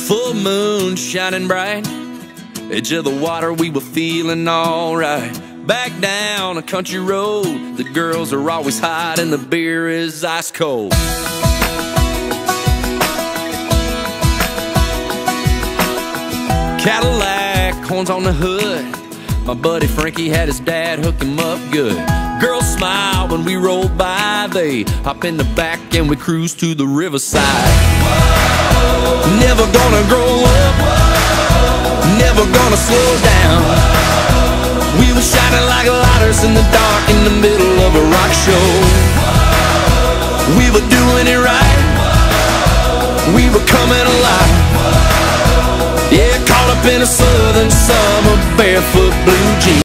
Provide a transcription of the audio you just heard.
Full moon shining bright, edge of the water, we were feeling alright. Back down a country road, the girls are always hot and the beer is ice cold. Cadillac, horns on the hood, my buddy Frankie had his dad hook him up good. Girls smile when we roll by, they hop in the back and we cruise to the riverside. Whoa. Never gonna grow up, whoa. Never gonna slow down. Whoa. We were shining like lighters in the dark in the middle of a rock show. Whoa. We were doing it right, whoa. We were coming alive. Whoa. Yeah, caught up in a southern summer, barefoot blue jeans.